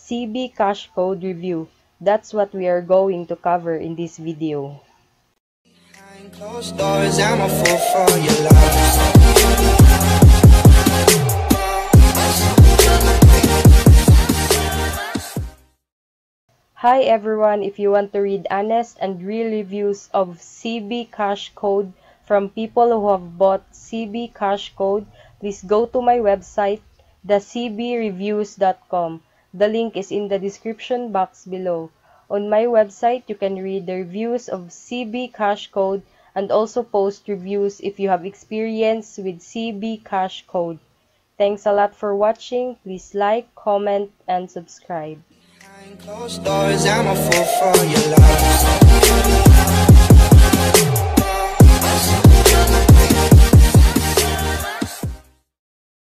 CB Cash Code review. That's what we are going to cover in this video. Behind closed doors, I'm a fool for your love. Hi everyone, if you want to read honest and real reviews of CB Cash Code from people who have bought CB Cash Code, please go to my website, thecbreviews.com. The link is in the description box below. On my website, you can read the reviews of CB Cash Code and also post reviews if you have experience with CB Cash Code. Thanks a lot for watching. Please like, comment, and subscribe. Behind closed doors, I'm a fool for your love.